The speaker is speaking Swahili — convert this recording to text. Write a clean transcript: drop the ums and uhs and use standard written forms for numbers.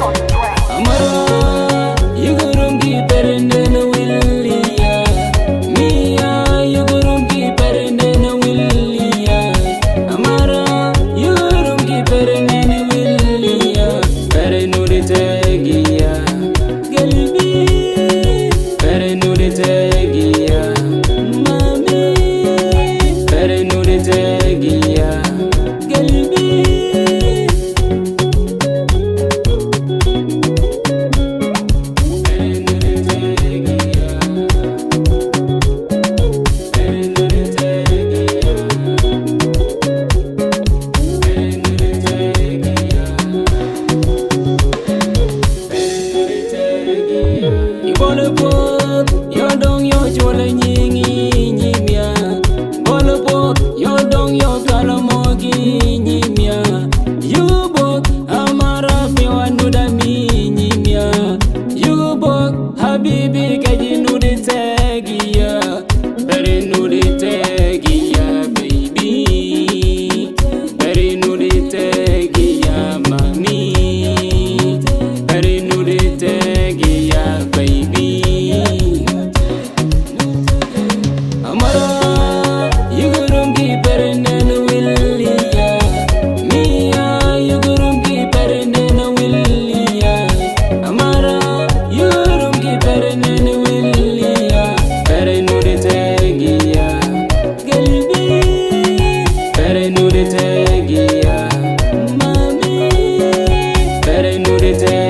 Amara, you go run keep it in the willia. Mia, you go run keep it in the willia. Amara, you go run keep it in the willia. Better know the tagia. Gelbi, better know the tagia. Mami, better know the tagia. Gelbi. Habibi kaji nu de tagia, bere nu de tagia baby, bere nu de tagia mami, bere nu de tagia baby. Amara, you go run keep it in the willia. Mia, you go run keep it in the willia. Amara. Better know the tagia, Gelbi. Better know the tagia, Mami. Better know the tagia.